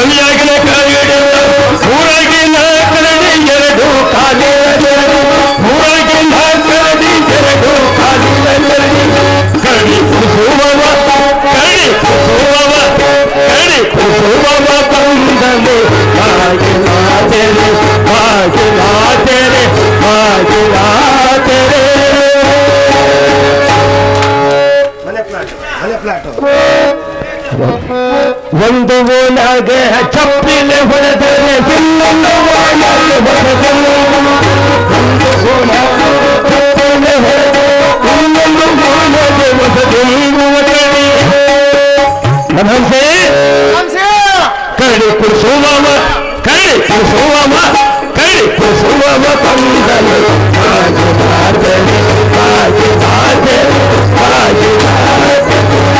ಕವಿಯಾಗಿನ ಕರಡಿಲ್ಲ ಊರಾಗಿನ ಕರಡಿ ಎರಡು ಕಾಲಿನ ಊರಾಗಿನ ಕರಡಿ ಎರಡು ಕಾಲಿನ ಕರಡಿ ಕುಸುಮವ ಕರಡಿ ಕುಸುಮವ ಕರಡಿ ಕುಸುಮವ ಬಂದನೆ ಆಗಿಲಾತೆರೆ ಆಗಿಲಾತೆರೆ ಆಗಿಲಾತೆರೆ ಒಂದು ಓನಾಗೆ ಚಪ್ಪಿಲೆ ಹೊಡೆದರೆ ಇನ್ನೊಂದು ಓನಾಗೆ ಹೊಡೆದರೆ ಒಂದು ಓನಾಗೆ ಚಪ್ಪಿಲೆ ಹೊಡೆದರೆ ಇನ್ನೊಂದು ಓನಾಗೆ ಹೊಡೆದರೆ ನಮಸ್ತೆ ಕರಡಿ ಕುಸುಮವ ಕರಡಿ ಕುಸುಮವ ಕರಡಿ ಕುಸುಮವ ಬಂದನೆ ಆಗಿಲಾತೆರೆ ಆಗಿಲಾತೆರೆ ಆಗಿಲಾತೆರೆ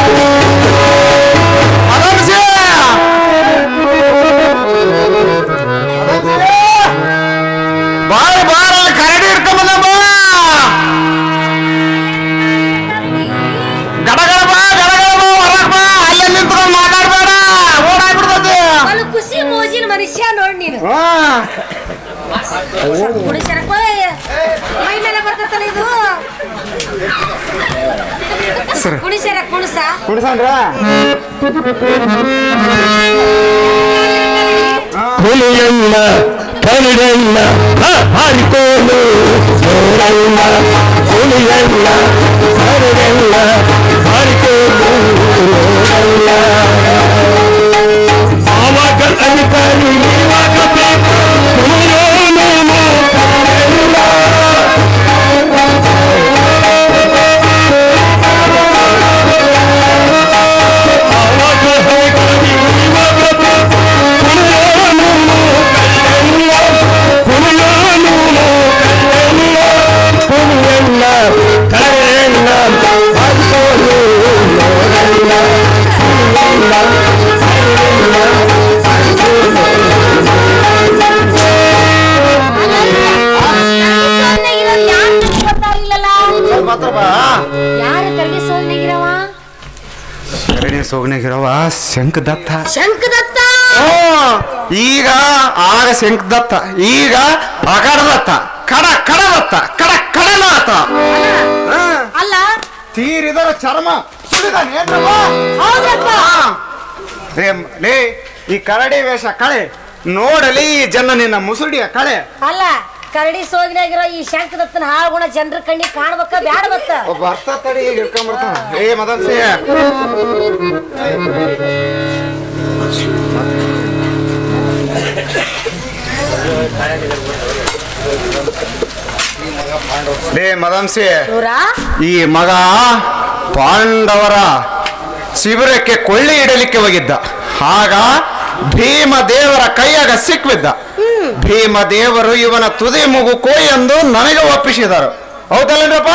ಮನುಷ್ಯ ನೋಡ್ ನೀನು ಮೈ ಮೇಲೆ ಬರ್ತೈತಲ್ಲ ಇದು ಕುಣಿಸರ ಕುಣಿಸನ್ರ ಹುಲಿಯಲ್ಲ ಕರಡಲ್ಲ ಹಾರಿಕೋಲು ನೋಡಲ್ಲ ಹುಲಿಯಲ್ಲ ಕರಡಲ್ಲ ಹಾರಿಕೋಲು ನೋಡಲ್ಲ ಆವಾಗ ಅಧಿಕಾರಿ ನೀವಾಗಬೇಕು ಸೋಗನಾಗಿರವ ಶಂಕದತ್ತ ಶಂಕದತ್ತ ಈಗ ಆಗ ಶಂಕದತ್ತ ಈಗ ಅಗಡದತ್ತ ಕಡ ಕಡದತ್ತ ಕಡ ಕಡನಾಥ ಅಲ್ಲ ತೀರಿದರ ಚರ್ಮ ಲೇ ಈ ಕರಡಿ ವೇಷ ಕಳೆ ನೋಡಲಿ ಈ ಜನ ನಿನ್ನ ಮುಸುಡಿಯ ಕಳೆ ಅಲ್ಲ ಕರಡಿ ಸೋಗಿನಾಗಿರೋ ಈ ಶಂಕದತ್ತನ ಹಾಳುಗುಣ ಜನರ ಕಣ್ಣಿಗೆ ಕಾಣ್ಬೇಕ ಬ್ಯಾಡ ಬತ್ತ ಬರ್ತ ತಡಿ ಈಗ ಇಟ್ಕೊಂಡ್ಬರ್ತಾನ ಏ ಮದನ್ ಸೇ ಲೇ ಮದಂಸಿ ಈ ಮಗ ಪಾಂಡವರ ಶಿಬಿರಕ್ಕೆ ಕೊಳ್ಳಿ ಇಡಲಿಕ್ಕೆ ಹೋಗಿದ್ದ ಆಗ ಭೀಮದೇವರ ಕೈಯಾಗ ಸಿಕ್ಕಿದ್ದ ಭೀಮದೇವರು ಇವನ ತುದಿ ಮುಗುಕೋ ಎಂದು ನನಗೆ ಒಪ್ಪಿಸಿದರು ಹೌದಲ್ಲಪ್ಪ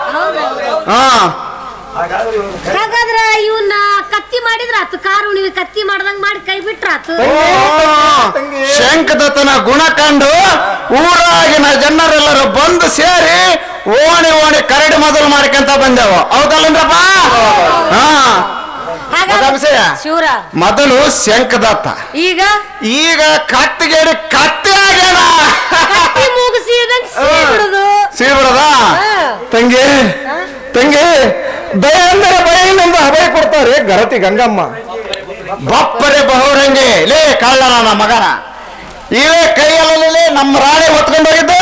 ಹಾಗಾದ್ರ ಇವನ್ನ ಕತ್ತಿ ಮಾಡಿದ್ರ ಆತು ಕಾರು ನೀವು ಕತ್ತಿ ಮಾಡ್ದಂಗ್ ಮಾಡಿ ಕೈ ಬಿಟ್ರ ಆತು ಶಂಕದತ್ತನ ಗುಣ ಕಂಡು ಊರಾಗಿನ ಜನರೆಲ್ಲರೂ ಬಂದು ಸೇರಿ ಓಣಿ ಓಣಿ ಕರಡಿ ಮೊದಲು ಮಾಡ್ಕೊಂತ ಬಂದೆವು ಹೌದಲ್ಲಪ್ಪ ಶಿವರ ಮೊದಲು ಶಂಕದತ್ತ ಈಗ ಈಗ ಕತ್ತಿಗೇಡಿ ಕತ್ತಿ ಆಗ್ಯಾನ ಸಿಬಿಡದ ತಂಗಿ ತಂಗಿ ದಯ ಅಂದರೆ ಬಯಲಿಂದ ಅಭಯ ಕೊಡ್ತಾರೆ ಗರತಿ ಗಂಗಮ್ಮ ಬಪ್ಪರೆ ಬಹುರಂಗಿ ಲೇ ಕಳ್ಳ ನನ್ನ ಮಗನ ಇವೇ ಕೈಯಲ್ಲೇ ನಮ್ಮ ರಾಣಿ ಹೊತ್ಕೊಂಡು ಹೋಗಿದ್ದೆ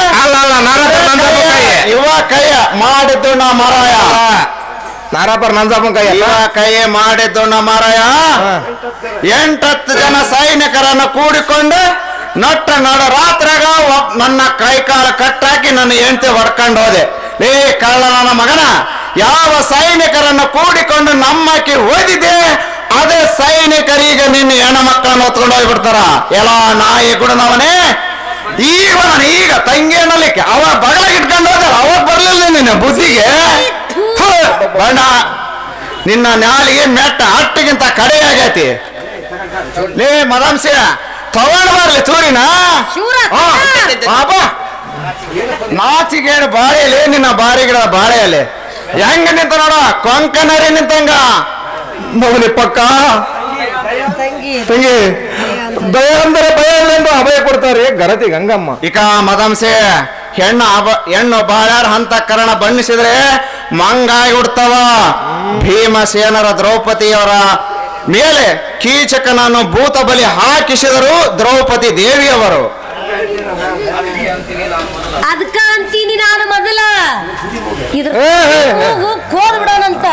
ಇವ ಕೈಯ ಮಾಡಿದ್ದು ನಾ ಮಾರಾಯ ನಾರಾಪರ್ ನಂಜಪ್ಪನ ಕೈಯ ಮಾಡಿದ್ದು ನಾ ಮಾರಾಯ 8-10 ಜನ ಸೈನಿಕರನ್ನು ಕೂಡಿಕೊಂಡು ನಟ್ಟ ನಡ ರಾತ್ರಾಗ ನನ್ನ ಕೈ ಕಾಲ ಕಟ್ಟಾಕಿ ನನ್ನ ಹೆಂಡತಿ ಹೊಡ್ಕೊಂಡು ಹೋದೆ ಲೇ ಕಳ್ಳ ನನ್ನ ಮಗನ ಯಾವ ಸೈನಿಕರನ್ನು ಕೂಡಿಕೊಂಡು ನಮ್ಮಕ್ಕೆ ಓದಿದೆ ಅದೇ ಸೈನಿಕರಿಗೆ ನಿನ್ನ ಹೆಣ್ಣು ಮಕ್ಕಳನ್ನು ಹೊತ್ಕೊಂಡು ಹೋಗ್ಬಿಡ್ತಾರ ಎಲ್ಲ ನಾಯಿ ಗುಣನವನೇ ಈಗ ನಾನು ಈಗ ತಂಗಿಯನ್ನಲಿಕ್ಕೆ ಅವ ಬಗಲಾಗಿ ಇಟ್ಕೊಂಡು ಹೋದ ಅವಾಗ ಬರ್ಲಿಲ್ಲ ನಿನ್ನ ಬುದ್ಧಿಗೆ ಬಣ್ಣ ನಿನ್ನ ನಾಲಿಗೆ ಮೆಟ್ಟ ಅಟ್ಟಿಗಿಂತ ಕಡೆಯಾಗೈತಿ ಲೇ ಮದಾಂಶ ತಗೊಂಡು ಬರ್ಲಿ ಚೂರಿನ ಬಾಬಾ ನಾಚಿಗೇಡು ಬಾಳೆಯಲ್ಲಿ ನಿನ್ನ ಬಾರಿ ಗಿಡ ಬಾಳೆಯಲ್ಲಿ ಹೆಂಗ ನಿಂತ ನೋಡ ಕೊಂಕನರಿ ನಿಂತಂಗ ಮಗಲಿ ಪಕ್ಕ ತಂಗಿ ಭಯ ಅಂದರೆ ಭಯ ಎಂದು ಅಭಯ ಕೊಡ್ತಾರೆ ಗರತಿ ಗಂಗಮ್ಮ. ಇಕ ಮದಂಸೆ ಹೆಣ್ಣು ಬಾಳ್ಯಾರ ಹಂತಕರಣ ಬಣ್ಣಿಸಿದ್ರೆ ಮಂಗಾಯಿ ಉಡ್ತವ. ಭೀಮಸೇನರ ದ್ರೌಪದಿಯವರ ಮೇಲೆ ಕೀಚಕನನ್ನು ಭೂತ ಬಲಿ ಹಾಕಿಸಿದರು ದ್ರೌಪದಿ ದೇವಿಯವರು. ಅದಕ್ಕ ಅಂತೀನಿ ನಾನು ಮೊದಲ ಕೋದ್ ಬಿಡೋಣಂತ.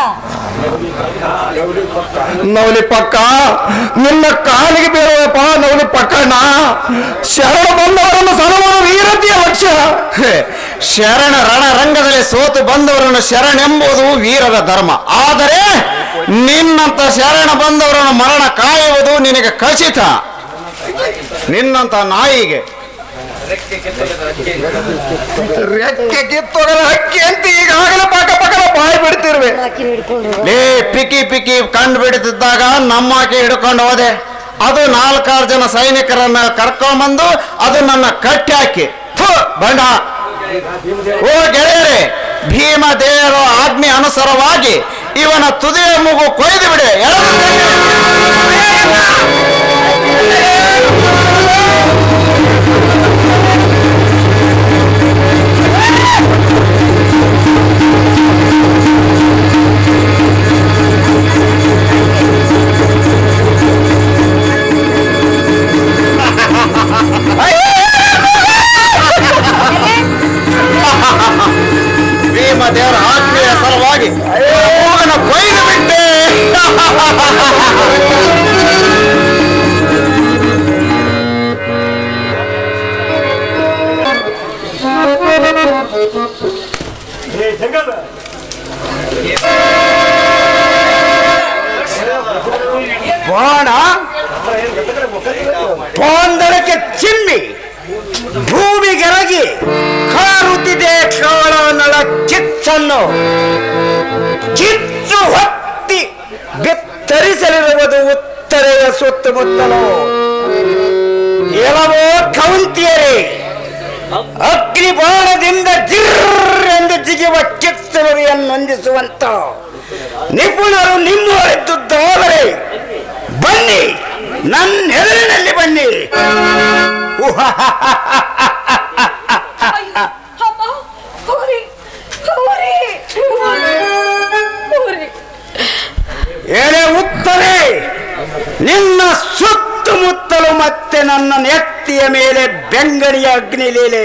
ನವಲಿ ಪಕ್ಕ ನಿನ್ನ ಕಾಲಿಗೆ ಬೀಳುವಪ್ಪ ನವಲಿ ಪಕ್ಕಣ್ಣ. ಶರಣ ಬಂದವರನ್ನು ಸಲುವ ವೀರತೆಯ ಲಕ್ಷ್ಯ. ಶರಣ ರಣರಂಗದಲ್ಲಿ ಸೋತು ಬಂದವರನ್ನು ಶರಣೆಂಬುದು ವೀರರ ಧರ್ಮ. ಆದರೆ ನಿನ್ನಂತ ಶರಣ ಬಂದವರನ್ನು ಮರಣ ಕಾಯುವುದು ನಿನಗೆ ಖಚಿತ. ನಿನ್ನಂತ ನಾಯಿಗೆ ರೆಕ್ಕೆ ಕಿತ್ತೋಗದ ಹಕ್ಕಿ ಅಂತ ಈಗಾಗಲೇ ಪಕ್ಕ ಪಕ್ಕದ ಬಾಯಿ ಬಿಡ್ತಿರ್ವೆ. ಪಿಕ್ಕಿ ಪಿಕ್ಕಿ ಕಂಡು ಬಿಡುತ್ತಿದ್ದಾಗ ನಮ್ಮಾಕೆ ಹಿಡ್ಕೊಂಡು ಹೋದೆ. ಅದು 4-6 ಜನ ಸೈನಿಕರನ್ನ ಕರ್ಕೊಂಡ್ಬಂದು ಅದು ನನ್ನ ಕಟ್ಟಿ ಹಾಕಿ ಬಂಡ. ಓ ಗೆಳೆಯರೇ, ಭೀಮ ದೇವರ ಆಜ್ಞೆ ಅನುಸಾರವಾಗಿ ಇವನ ತುದಿಯ ಮೂಗು ಕೊಯ್ದು ಬಿಡೆ. ಭೀಮ ದೇವರ ಆಜ್ಞೆಯ ಸಲುವಾಗಿ ಮೂಗನ ಕೊಯ್ದು ಬಿಟ್ಟೆ. ಬಾಣ ಬಾಂಧಳಕ್ಕೆ ಚಿಮ್ಮಿ ಭೂಮಿಗೆರಗಿ ಕಾರುತ್ತಿದೆ ಕಾಳನಳ ಕಿಚ್ಚನ್ನು. ಕಿಚ್ಚು ಹೊತ್ತಿ ಬೆತ್ತರಿಸಲಿರುವುದು ಉತ್ತರೆಯ ಸುತ್ತಮುತ್ತಲು. ಎಲ್ಲವೋ ಕೌಂತಿಯರೇ, ಅಗ್ನಿ ಬಾಣದಿಂದ ಜಿರ್ರೆಂದು ಜಿಗಿಯುವ ಕಿಚ್ಚುರಿಯನ್ನು ಹೊಂದಿಸುವಂತ ನಿಪುಣರು ನಿಮ್ಮವರಿದ್ದುದಾದರೆ ಬನ್ನಿ, ನನ್ನ ಎದುರಿನಲ್ಲಿ ಬನ್ನಿ. ಏನೇ ಉತ್ತರೆ, ನಿನ್ನ ಸುತ್ತಮುತ್ತಲು ಮತ್ತೆ ನನ್ನ ನೆತ್ತಿಯ ಮೇಲೆ ಬೆಂಗಡಿಯ ಅಗ್ನಿ ಲೀಲೆ.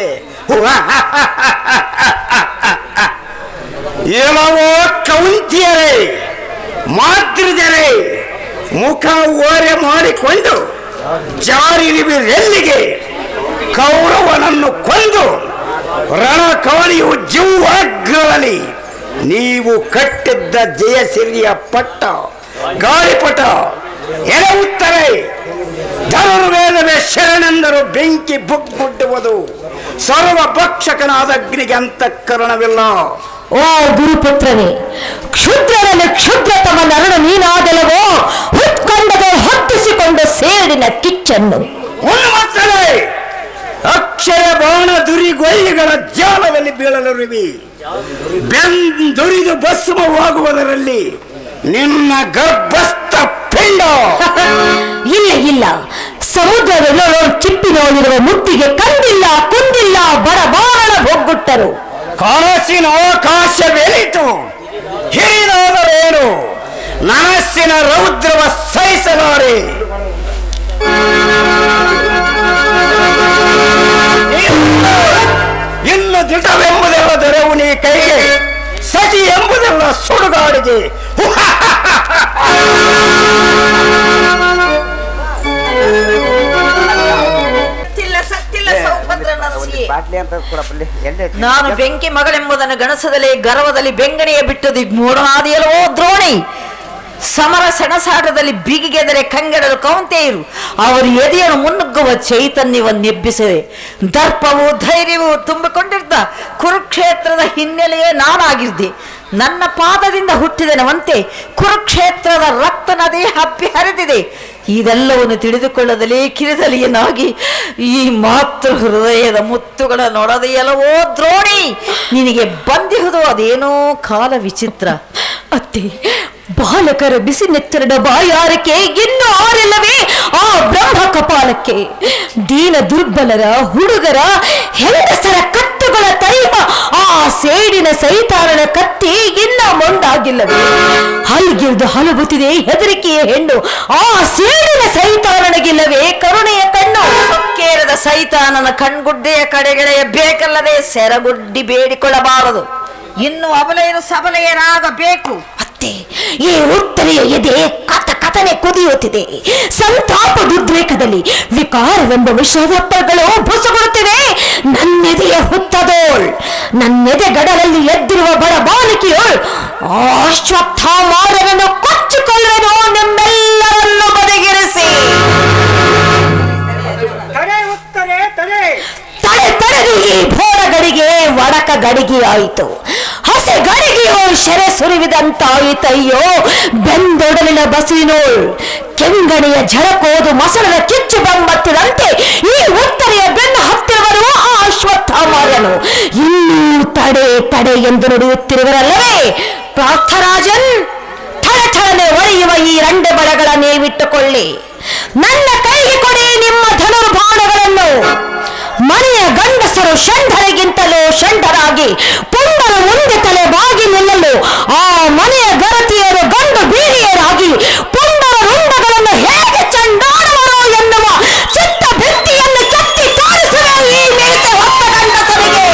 ಎಲ್ಲವೋ ಕೌಂತಿಯರೇ, ಮಾತೃಜರೇ, ಮುಖ ಓರೆ ಮಾಡಿಕೊಂಡು ಜಾರಿರುವಿರೆಲ್ಲಿಗೆ ಕೌರವನನ್ನು ಕೊಂದು ರಣಕವಣಿಯು ಜೀವಾಗ್ರದಲ್ಲಿ ನೀವು ಕಟ್ಟಿದ್ದ ಜಯಸಿರಿಯ ಪಟ್ಟ ಗಾಳಿಪಟ. ಎಲೆ ಉತ್ತರೆ, ಧನುರ್ವೇದವೇ ಶರಣೆಂದರು ಬೆಂಕಿ ಬುಗ್ಗುಟ್ಟುವುದು. ಸರ್ವ ಭಕ್ಷಕನಾದ ಅಗ್ನಿಗೆ ಅಂತಃಕರಣವಿಲ್ಲ. ಓ ಗುರುಪುತ್ರನೇ, ಕ್ಷುದ್ರರಲ್ಲಿ ಕ್ಷುದ್ರತಮ ನರಳು ನೀನಾದಲವೋ ಹುಟ್ಕೊಂಡದೆ ಹೊತ್ತಿಸಿಕೊಂಡು ಸೇಡಿನ ಕಿಚ್ಚನ್ನು. ಉನ್ಮತ್ತಲೇ, ಅಕ್ಷಯ ಬಾಣ ದುರಿಗೊಯ್ಯಿಗಳ ಜಾಲದಲ್ಲಿ ಬೀಳಲಿರುವಿ. ಬೆಂದುರಿದು ಭಸ್ಮವಾಗುವುದರಲ್ಲಿ ನಿನ್ನ ಗರ್ಭಸ್ಥ ಪಿಂಡ. ಇಲ್ಲ ಇಲ್ಲ, ಸಮುದ್ರವೆಲ್ಲೋ ಚಿಪ್ಪಿನಲ್ಲಿರುವ ಮುತ್ತಿಗೆ ಕಂದಿಲ್ಲ ಕುಂದಿಲ್ಲ ಬಡಬಾರಣ ಹೋಗ್ಗುಟ್ಟರು. ಕನಸಿನ ಅವಕಾಶವೆಲಿತು, ಹಿರಿದಾದರೇನು ನನಸ್ಸಿನ ರೌದ್ರವ ಸಹಿಸಲಾರೆ. ಇನ್ನು ದಿಟವೆಂಬುದೆಲ್ಲ ದೊರೆವು ನೀ ಕೈಗೆ, ಸತಿ ಎಂಬುದೆಲ್ಲ ಸುಡುಗಾಡಿಗೆ. ನಾನು ಬೆಂಕಿ ಮಗಳೆಂಬುದನ್ನು ಗಣಸದಲ್ಲಿ ಗರ್ವದಲ್ಲಿ ಬೆಂಗಣಿಯ ಬಿಟ್ಟದು ಮೂಢನಾದಿಯಲ್ವೋ ದ್ರೋಣಿ. ಸಮರ ಸೆಣಸಾಟದಲ್ಲಿ ಬಿಗಿಗೆದರೆ ಕಂಗೆಡಲು ಕೌಂತೆಯರು ಅವರು ಎದೆಯನ್ನು ಮುನ್ನುಗ್ಗುವ ಚೈತನ್ಯವನ್ನೆಬ್ಬಿಸಿದೆ. ದರ್ಪವು ಧೈರ್ಯವು ತುಂಬಿಕೊಂಡಿದ್ದ ಕುರುಕ್ಷೇತ್ರದ ಹಿನ್ನೆಲೆಯೇ ನಾನಾಗಿದ್ದೆ. ನನ್ನ ಪಾದದಿಂದ ಹುಟ್ಟಿದನವಂತೆ ಕುರುಕ್ಷೇತ್ರದ ರಕ್ತ ನದಿ ಹಪ್ಪಿ ಹರಿದಿದೆ. ಇದೆಲ್ಲವನ್ನು ತಿಳಿದುಕೊಳ್ಳದಲೇ ಕಿರಿದಲಿಯನಾಗಿ ಈ ಮಾತೃ ಹೃದಯದ ಮುತ್ತುಗಳ ನೊಡದೆಯಲ್ಲವೋ ದ್ರೋಣಿ, ನಿನಗೆ ಬಂದಿಹುದು ಅದೇನೋ ಕಾಲ ವಿಚಿತ್ರ. ಅತ್ತೆ, ಬಾಲಕರ ಬಿಸಿ ನೆತ್ತರದ ಬಾಯಾರಕ್ಕೆ ಇನ್ನೂ ಆರಿಲ್ಲವೇ ಆ ಬ್ರಹ್ಮ ಕಪಾಲಕ್ಕೆ? ದೀನ ದುರ್ಬಲರ ಹುಡುಗರ ಹೆಂಗಸರ ಕತ್ತುಗಳ ತರಿಯುವ ಆ ಸೇಡಿನ ಸೈತಾರನ ಕತ್ತಿ ಇನ್ನ ಮೊಂಡಾಗಿಲ್ಲವೇ? ಹಲ್ಗಿರ್ದು ಹಲಬುತ್ತಿದೆ ಹೆದರಿಕೆಯ ಹೆಣ್ಣು ಆ ಸೇಡಿನ ಸೈತಾನನಿಗಿಲ್ಲವೇ ಕರುಣೆಯ ಕಣ್ಣು? ಸೊಕ್ಕೇರದ ಸೈತಾನನ ಕಣ್ಗುಡ್ಡೆಯ ಕಡೆಗೆಳೆಯ ಬೇಕಲ್ಲದೆ ಸೆರಗುಡ್ಡಿ ಬೇಡಿಕೊಳ್ಳಬಾರದು. ಇನ್ನು ಅಬಲೆಯರು ಸಬಲೆಯರಾಗಬೇಕು. ಅತ್ತೆ, ಈ ಉತ್ತರೆಯ ಎದೆ ಕಥನೆ ಕುದಿಯುತ್ತಿದೆ. ಸಂತಾಪದುದ್ರೇಕದಲ್ಲಿ ವಿಕಾರವೆಂಬ ವಿಷವತ್ತಗಳು ಬುಸುಗುಡುತ್ತಿವೆ. ನನ್ನೆದೆಯ ಹುತ್ತದೋಳ್, ನನ್ನೆದೆ ಗಡಲಲ್ಲಿ ಎದ್ದಿರುವ ಬಡ ಬಾಲಿಕೆಯೋಳ್ ಅಶ್ವತ್ಥಾಮಾರನನ್ನು ಕೊಚ್ಚಿಕೊಳ್ಳಲು ನಿಮ್ಮೆಲ್ಲರನ್ನು ಬದಿಗಿರಿಸಿ ತಡೆದು ಈ ಭೋರ ಗಡಿಗೆ ಒಡಕ ಗಡಿಗೆ ಆಯಿತು. ಹಸೆ ಗಡಿಗೆಯೋ ಶೆರೆ ಸುರಿವಿದಂತಾಯಿತಯ್ಯೋ. ಬೆಂದೊಡಲಿನ ಬಸಿನೋಳ್ ಕೆಂಗಣಿಯ ಝಳಕೋದು ಮಸಳದ ಕಿಚ್ಚು ಬಂಬತ್ತಿದಂತೆ ಈ ಉತ್ತರೆಯ ಬೆನ್ನು ಹತ್ತಿರುವರು ಆ ಅಶ್ವತ್ಥಾಮಾರನು. ಇನ್ನೂ ತಡೆ ಎಂದು ನುಡಿಯುತ್ತಿರುವರಲ್ಲವೇ ಪಾರ್ಥರಾಜನ್? ಥಳಥಳನೆ ಒಳೆಯುವ ಈ ರಂಡೆ ಬಡಗಳ ನೀವಿಟ್ಟುಕೊಳ್ಳಿ. ನನ್ನ ಕೈಗೆ ಕೊಡಿ ನಿಮ್ಮ ಧನುರ್ಬಾಣಗಳನ್ನು. ಮನೆಯ ಗಂಡಸರು ಷಂಡರಿಗಿಂತಲೂ ಷಂಡರಾಗಿ ಪುಂಡರು ಮುಂದೆ ತಲೆ ಬಾಗಿ ನಿಲ್ಲಲು ಆ ಮನೆಯ ಗರತಿಯರು ಗಂಡು ಬೀರಿಯರಾಗಿ ಪುಂಡರ ರುಂಡಗಳನ್ನು ಹೇಗೆ ಚಂಡಾಡುವರು ಎನ್ನುವ ಚಿತ್ತ ಭಿತ್ತಿಯನ್ನು ಕೆತ್ತಿ ತೋರಿಸುವ ಈ ಮೀಸೆ ಹೊತ್ತ ಗಂಡಸರಿಗೆ.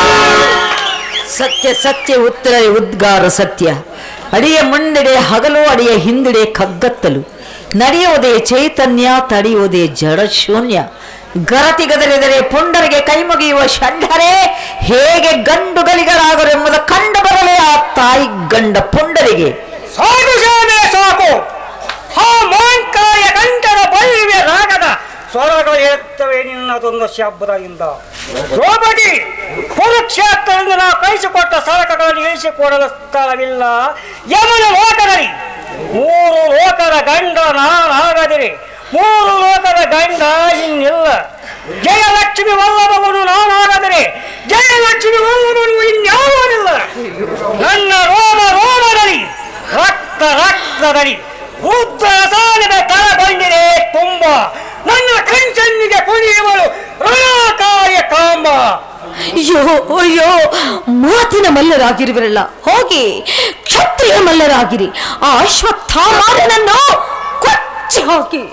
ಸತ್ಯ ಸತ್ಯ ಉತ್ತರ ಉದ್ಗಾರ ಸತ್ಯ. ಅಡಿಯ ಮುಂದೆಡೆ ಹಗಲು, ಅಡಿಯ ಹಿಂದೆಡೆ ಕಗ್ಗತ್ತಲು. ನಡೆಯುವುದೇ ಚೈತನ್ಯ, ತಡೆಯುವುದೇ ಜಡ ಶೂನ್ಯ. ಗರತಿಗದರಿದರೆ ಪುಂಡರಿಗೆ ಕೈ ಮುಗಿಯುವ ಷಂಡರೇ ಹೇಗೆ ಗಂಡುಗಲಿಗರಾಗರು ಎಂಬುದು ಕಂಡು ಬರಲೇ ಆ ತಾಯಿ ಗಂಡ ಪುಂಡರಿಗೆ. ಸಾಕು ಶಾನೆ ಸಾಕು. ಆ ಮಾಂಕಾಯ ಗಂಟರ ಬೈವೆ ರಾಗದ ಸ್ವರಗಳು ಎತ್ತವೆ ನಿನ್ನದೊಂದು ಶಬ್ದದಿಂದ. ದ್ರೌಪದಿ, ಕುರುಕ್ಷೇತ್ರದಿಂದ ನಾವು ಕಳಿಸಿಕೊಟ್ಟ ಸರಕಗಳನ್ನು ಇಳಿಸಿಕೊಡಲು ಸ್ಥಳವಿಲ್ಲ. ಯಮನ ಲೋಕದಲ್ಲಿ 3 ಲೋಕದ ಗಂಡ ನಾನಾಗದಿರಿ. 3 ಲೋಕದ ಗಂಡ ಇನ್ನಿಲ್ಲ. ಜಯಲಕ್ಷ್ಮಿ ವಲ್ಲಭವನು ನಾನಾಗದರೆ ಜಯಲಕ್ಷ್ಮಿ ವಲ್ಲಭನು ಇನ್ಯಾವನಿಲ್ಲ. ನನ್ನ ರೋಮದಲ್ಲಿ ರಕ್ತದಲ್ಲಿ ಉದ್ರಸಾನದ ತಳಗೊಂಡಿದೆ ತುಂಬ. ನನ್ನ ಕಂಚನ್ನಿಗೆ ಕುಣಿಯುವಳು ರಣಕಾಯ ಕಾಂಬ. ಅಯ್ಯೋ, ಮಾತಿನ ಮಲ್ಲರಾಗಿರುವಿರಲ್ಲ, ಹೋಗಿ ಕ್ಷತ್ರಿಯ ಮಲ್ಲರಾಗಿರಿ. ಆ ಅಶ್ವತ್ಥಾಮಾರನನ್ನು ಕೊಚ್ಚಿ ಹಾಕಿ.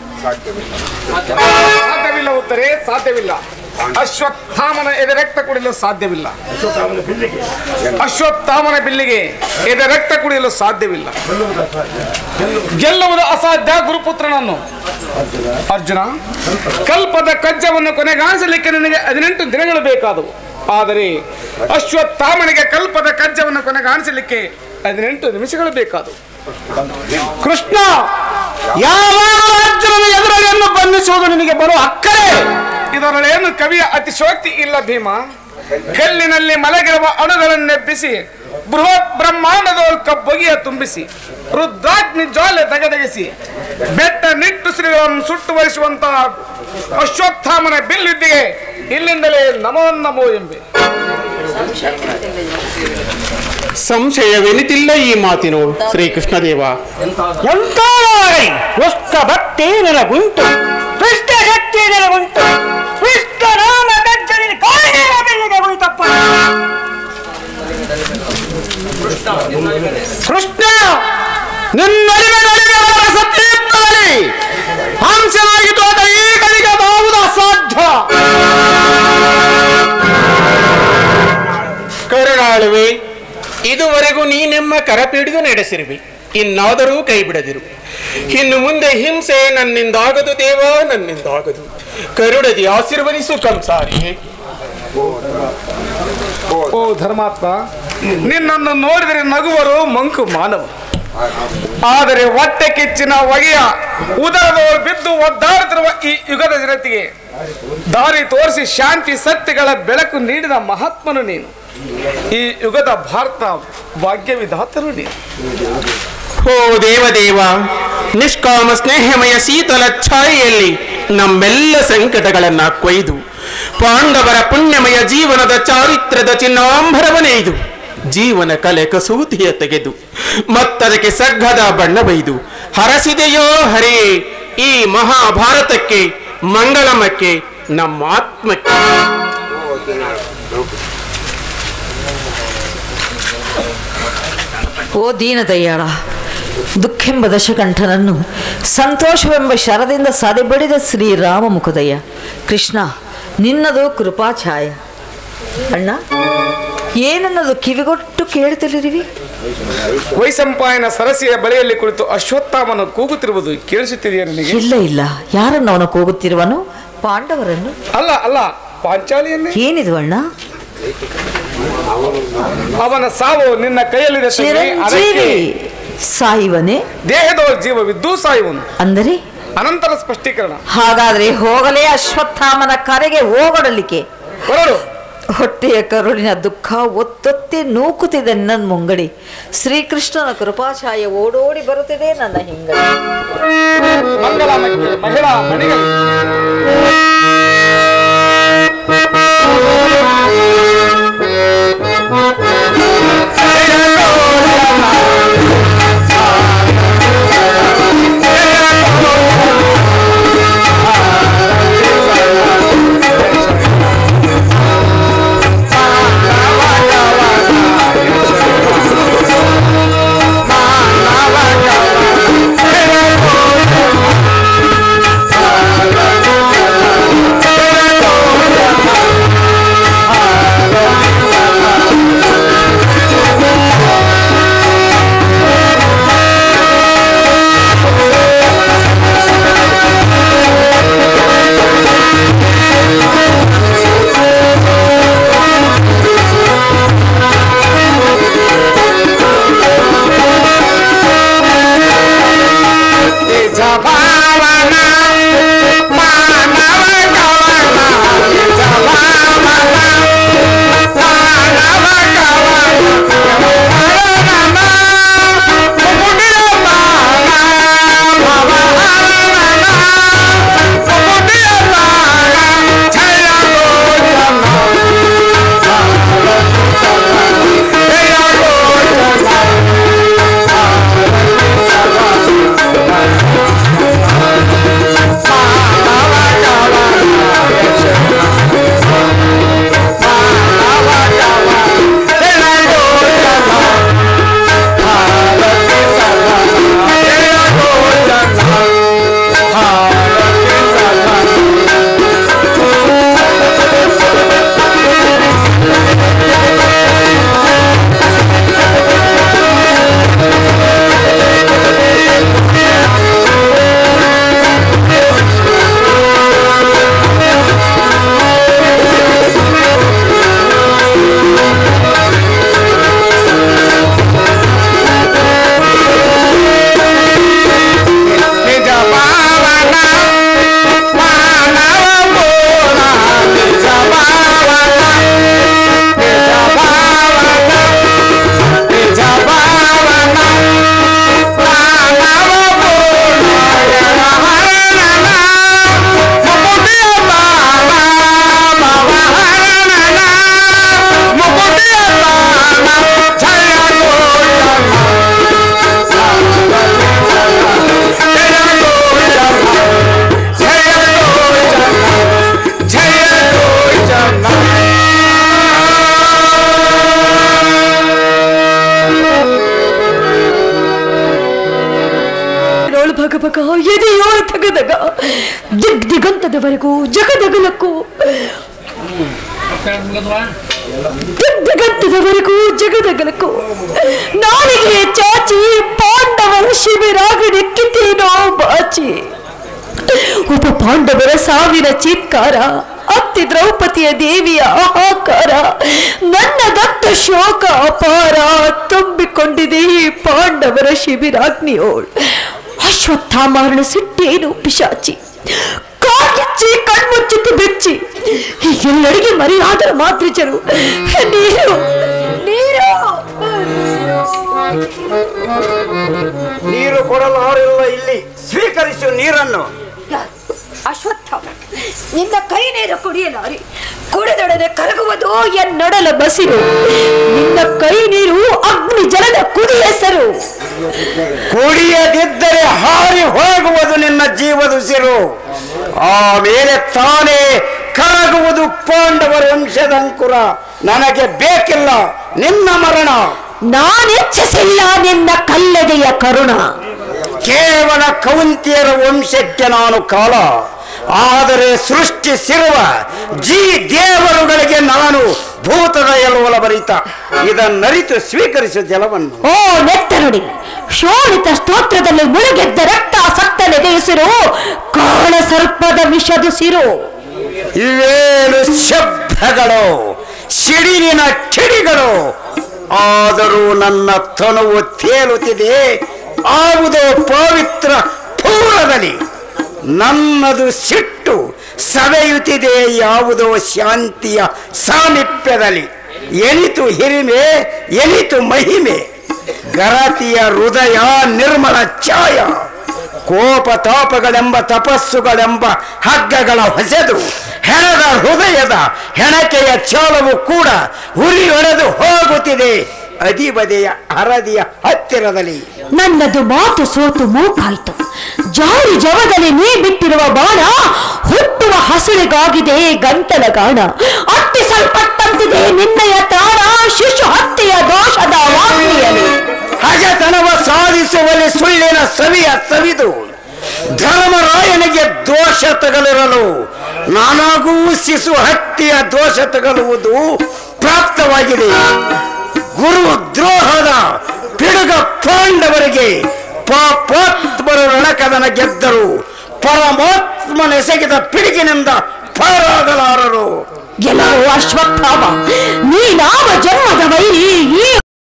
ಸಾಧ್ಯವಿಲ್ಲ ಉತ್ತರೆ, ಸಾಧ್ಯವಿಲ್ಲ. ಅಶ್ವತ್ಥಾಮನ ಎದೆ ರಕ್ತ ಕುಡಿಯಲು ಸಾಧ್ಯವಿಲ್ಲ. ಅಶ್ವತ್ಥಾಮನ ಬಿಲ್ಲಿಗೆ ಎದೆ ರಕ್ತ ಕುಡಿಯಲು ಸಾಧ್ಯವಿಲ್ಲ. ಗೆಲ್ಲುವುದು ಅಸಾಧ್ಯ ಗುರುಪುತ್ರನನ್ನು. ಅರ್ಜುನ, ಕಲ್ಪದ ಕಜ್ಜವನ್ನು ಕೊನೆಗಾಣಿಸಲಿಕ್ಕೆ ನನಗೆ 18 ದಿನಗಳು ಬೇಕಾದವು. ಆದರೆ ಅಶ್ವತ್ಥಾಮನಿಗೆ ಕಲ್ಪದ ಕಜ್ಜವನ್ನು ಕೊನೆಗಾಣಿಸಲಿಕ್ಕೆ 18 ನಿಮಿಷಗಳು ಬೇಕಾದವು. ಕೃಷ್ಣ, ಯಾವ ಅರ್ಜುನನ ಎದುರಳಿಯನ್ನು ಬಂಧಿಸುವುದು ನಿನಗೆ ಬರುವ ಅಕ್ಕರೆ. ಇದರೊಳೇನು ಕವಿಯ ಅತಿಶೋಕ್ತಿ ಇಲ್ಲ ಭೀಮ. ಕಲ್ಲಿನಲ್ಲಿ ಮಲಗಿರುವ ಅಣುಗಳನ್ನೆಬ್ಬಿಸಿ ಬೃಹತ್ ಬ್ರಹ್ಮಾಂಡದ ಬಗೆಯ ತುಂಬಿಸಿ ರುದ್ರಾಗ್ನಿ ಜ್ವಾಲೆ ತಗದಗಿಸಿ ಬೆಟ್ಟ ನಿಟ್ಟುಸಿರುಗಳನ್ನು ಸುಟ್ಟುವರಿಸುವಂತಹ ಅಶ್ವತ್ಥಾಮನ ಬಿಲ್ಲಿದ್ದಿಗೆ ಇಲ್ಲಿಂದಲೇ ನಮೋ ನಮೋ ಎಂಬೆ. ಸಂಶಯವೆನಿತಿಲ್ಲ ಈ ಮಾತಿನೋಳು ಶ್ರೀಕೃಷ್ಣದೇವ. ಎಂತ ಕೃಷ್ಣ ಭಕ್ತಿ ನನಗುಂಟು, ಕೃಷ್ಣ ಶಕ್ತಿ ನನಗುಂಟು. ಕೃಷ್ಣ ನಾಮ ಗಜ್ಜನಿಗೆ ಕಾಯಿಲೆಯ ಬೆಳ್ಳಿಗೆ ಉಳಿತಪ್ಪ. ಕೃಷ್ಣ, ನಿನ್ನೊಲಿವೆ ಸತ್ಯದಲ್ಲಿ ಹಂಸನಾಗಿ ತೋಟ ಈಗಲಿಗೆ ಬಾವುದು ಅಸಾಧ್ಯ. ಕರುಣಾಳುವೆ, ಇದುವರೆಗೂ ನೀನೆಮ್ಮ ಕರಪಿಡಿದು ನಡೆಸಿರುವಿ. ಇನ್ನಾದರೂ ಕೈ ಬಿಡದಿರು. ಇನ್ನು ಮುಂದೆ ಹಿಂಸೆ ನನ್ನಿಂದಾಗದು ದೇವ, ನನ್ನಿಂದಾಗದು. ಕರುಣದಿ ಆಶೀರ್ವದಿಸು ಕಂಸಾರಿ. ಓ ಧರ್ಮಾತ್ಮ, ನಿನ್ನನ್ನು ನೋಡಿದರೆ ನಗುವರು ಮಂಕು ಮಾನವ. ಆದರೆ ಹೊಟ್ಟೆ ಕಿಚ್ಚಿನ ಹೊಗೆಯ ಉದರದವರು ಬಿದ್ದು ಒದ್ದಾಡುತ್ತಿರುವ ಈ ಯುಗದ ಜನತೆಗೆ ದಾರಿ ತೋರಿಸಿ ಶಾಂತಿ ಸತ್ಯಗಳ ಬೆಳಕು ನೀಡಿದ ಮಹಾತ್ಮನು ನೀನು. ಈ ಯುಗದ ಭಾರತ ಭಾಗ್ಯವಿಧಾತರು ನೀನು. ಓ ದೇವದೇವ, ನಿಷ್ಕಾಮ ಸ್ನೇಹಮಯ ಶೀತಲ ಛಾಯೆಯಲ್ಲಿ ನಮ್ಮೆಲ್ಲ ಸಂಕಟಗಳನ್ನ ಕೊಯ್ದು ಪಾಂಡವರ ಪುಣ್ಯಮಯ ಜೀವನದ ಚಾರಿತ್ರ್ಯದ ಚಿನ್ನಾಂಬರವನೇ ಇದು ಜೀವನ ಕಲೆ ಕಸೂತಿಯ ತೆಗೆದು ಮತ್ತದಕ್ಕೆ ಸಗ್ಗದ ಬಣ್ಣ ಬೈದು ಹರಸಿದೆಯೋ ಹರೇ ಈ ಮಹಾಭಾರತಕ್ಕೆ ಮಂಗಳಮಕ್ಕೆ ನಮ್ಮ ಆತ್ಮಕ್ಕೆ. ಓ ದೀನದಯ್ಯಾಳ, ದುಃಖೆಂಬ ದಶಕಂಠನನ್ನು ಸಂತೋಷವೆಂಬ ಶರದಿಂದ ಸದೆಬಡಿದ ಶ್ರೀರಾಮ ಮುಖದಯ್ಯ. ಕೃಷ್ಣ, ನಿನ್ನದು ಕೃಪಾಛಾಯ. ಅಣ್ಣ, ಏನನ್ನದು ಕಿವಿಗೊಟ್ಟು ಕೇಳುತ್ತಲಿರಿವಿ? ವೈಸಂಪಾಯನ ಸರಸಿಯ ಬಳಿಯಲ್ಲಿ ಕುಳಿತು ಅಶ್ವತ್ಥಾಮನು ಕೂಗುತ್ತಿರುವುದು ಕೇಳಿಸುತ್ತಿದೆಯಾ ನಿನಗೆ? ಇಲ್ಲ ಇಲ್ಲ. ಯಾರನ್ನು ಅವನು ಕೂಗುತ್ತಿರುವನು? ಪಾಂಡವರನ್ನು? ಅಲ್ಲ ಅಲ್ಲ, ಪಾಂಚಾಲಿಯನ್ನೇ. ಏನಿದು ಅಣ್ಣ? ಅವನ ಸಾವು ನಿನ್ನ ಕೈಯಲ್ಲಿದೆ. ಚಿರಂಜೀವಿ ಸಾಯುವನೇ? ದೇಹದ ಜೀವವಿದ್ದು ಸಾಯುವನು ಅಂದರೆ ಅನಂತರ ಸ್ಪಷ್ಟೀಕರಣ. ಹಾಗಾದ್ರೆ ಹೋಗಲೇ ಅಶ್ವತ್ಥಾಮನ ಕರೆಗೆ ಹೋಗಡಲಿಕ್ಕೆ ಹೊರಡು. ಹೊಟ್ಟೆಯ ಕರುಳಿನ ದುಃಖ ಒತ್ತೊತ್ತಿ ನೂಕುತ್ತಿದೆ ನನ್ನ ಮುಂಗಡಿ. ಶ್ರೀಕೃಷ್ಣನ ಕೃಪಾಚಾಯ ಓಡೋಡಿ ಬರುತ್ತಿದೆ ನನ್ನ ಹಿಂಗಡಿ. ಮಂಗಳಮಕ್ಕೆ ಮಹಿಳಾ ಮಣಿಗಳು. ಭಗಭಗ ಎದೆಯೋಳ ತಗದಗ ದಿಗ್ದಿಗಂತದವರೆಗೂ ಜಗದಗಲಕ್ಕೂ ದಿಗ್ದಿಗಂತದವರೆಗೂ ಜಗದಗಲಕ್ಕೂ ನಾಲಿಗೆ ಚಾಚಿ ಪಾಂಡವರ ಶಿಬಿರಾಗಡೆಕ್ಕಿತೇನೋ ಬಾಚಿ. ಒಬ್ಬ ಪಾಂಡವರ ಸಾವಿನ ಚೀತ್ಕಾರ, ಅತ್ತಿ ದ್ರೌಪದಿಯ ದೇವಿಯ ಹಾಹಾಕಾರ, ನನ್ನದಂತ ಶೋಕ ಅಪಾರ ತುಂಬಿಕೊಂಡಿದೆ ಈ ಪಾಂಡವರ ಶಿಬಿರಾಗ್ನಿಯೋಳ್. ಅಶ್ವತ್ಥಾಮರಣ ಸಿಟ್ಟೇನು ಪಿಶಾಚಿ, ಕಾಕಿಚ್ಚಿ ಕಣ್ಮುಚ್ಚಿಟ್ಟು ಬೆಚ್ಚಿ ಎಲ್ಲರಿಗೆ ಮರೆಯಾದರ ಮಾತೃಚರು ನೀರು ನೀರು ನೀರು ಕೊಡಲಾರಿಲ್ಲ, ಇಲ್ಲಿ ಸ್ವೀಕರಿಸು ನೀರನ್ನು. ಅಶ್ವತ್ಥಾಮ, ನಿನ್ನ ಕೈ ನೀರು ಕುಡಿಯಲಾರಿ, ಕುಡಿದೊಡನೆ ಕರಗುವುದು ಎನ್ನೊಡಲ ಬಸಿರು. ನಿನ್ನ ಕೈ ನೀರು ಅಗ್ನಿ ಜಲದ ಕುಡಿ ಹೆಸರು. ಕುಡಿಯದಿದ್ದರೆ ಹಾರಿ ಹೋಗುವುದು ನಿನ್ನ ಜೀವದುಸಿರು. ಆಮೇಲೆ ತಾನೇ ಕರಗುವುದು ಪಾಂಡವರ ವಂಶದ ಅಂಕುರ. ನನಗೆ ಬೇಕಿಲ್ಲ ನಿನ್ನ ಮರಣ, ನಾನಿಚ್ಛಿಸಿಲ್ಲ ನಿನ್ನ ಕಲ್ಲಗೆಯ ಕರುಣ. ಕೇವಲ ಕೌಂತಿಯರ ವಂಶಕ್ಕೆ ನಾನು ಕಾಲ, ಆದರೆ ಸೃಷ್ಟಿಸಿರುವ ದೇವರುಗಳಿಗೆ ನಾನು ಭೂತದ ಎಲುವಲ ಬರಿತ. ಇದನ್ನರಿತು ಸ್ವೀಕರಿಸುವ ಜಲವನ್ನು. ಓ ನೆತ್ತರುಡಿ, ಶೋಣಿತ ಸ್ತೋತ್ರದಲ್ಲಿ ಮುಳುಗೆದ್ದ ರಕ್ತಾಸಕ್ತನೆದೆಯುಸಿರು, ಕಾಳ ಸರ್ಪದ ವಿಷದುಸಿರು. ಇವೇನು ಶಬ್ದಗಳು, ಸಿಡಿಲಿನ ಕಿಡಿಗಳು. ಆದರೂ ನನ್ನ ತನುವು ತೇಲುತ್ತಿದೆ ಯಾವುದೋ ಪವಿತ್ರ ಪೂರದಲ್ಲಿ. ನನ್ನದು ಸಿಟ್ಟು ಸವೆಯುತ್ತಿದೆ ಯಾವುದೋ ಶಾಂತಿಯ ಸಾಮೀಪ್ಯದಲ್ಲಿ. ಎನಿತು ಹಿರಿಮೆ, ಎನಿತು ಮಹಿಮೆ, ಗರತಿಯ ಹೃದಯ ನಿರ್ಮಲ ಛಾಯ. ಕೋಪ ತಾಪಗಳೆಂಬ ತಪಸ್ಸುಗಳೆಂಬ ಹಗ್ಗಗಳ ಹೊಸೆದು ಹೆಣದ ಹೃದಯದ ಹೆಣಕೆಯ ಚಾಲವು ಕೂಡ ಉರಿ ಹೊಡೆದು ಹೋಗುತ್ತಿದೆ ಅದಿಬದೆಯ ಹರದಿಯ ಹತ್ತಿರದಲ್ಲಿ. ನನ್ನದು ಮಾತು ಸೋತು ಮೂಕಾಯಿತು. ಜಾರಿ ಜವದಲ್ಲಿ ನೀ ಬಿಟ್ಟಿರುವ ಬಾಣ ಹುಟ್ಟುವ ಹಸಿರಿಗಾಗಿದೆ ಗಂಟಲ ಗಾಣ. ಅಟ್ಟಿಸಲ್ಪಟ್ಟಂತಿದೆ ನಿನ್ನಯ ತಾಣ ಶಿಶು ಹತ್ಯೆಯ ದೋಷದ ವಾಗ್ಮಿಯಲ್ಲಿ. ಹಗೆತನವ ಸಾಧಿಸುವಲ್ಲಿ ಸುಳ್ಳಿನ ಸವಿಯ ಸವಿದು ಧರ್ಮರಾಯನಿಗೆ ದೋಷ ತಗಲಿರಲು ನನಗೂ ಶಿಶು ಹತ್ಯೆಯ ದೋಷ ತಗಲುವುದು ಪ್ರಾಪ್ತವಾಗಿದೆ. ಗುರು ದ್ರೋಹದ ಪಿಡುಗ ಪಾಂಡವರಿಗೆ ಪಾಪಾತ್ಮರ ರಣಕದನ ಗೆದ್ದರು. ಪರಮಾತ್ಮನೆಸಗಿದ ಪಿಡುಗಿನಿಂದ ಪಾರಾಗಲಾರರು. ಗೆಲುವು ಅಶ್ವತ್ಥಾಮ, ನೀನಾವ ಜನ್ಮದ ವೈರಿ ಈ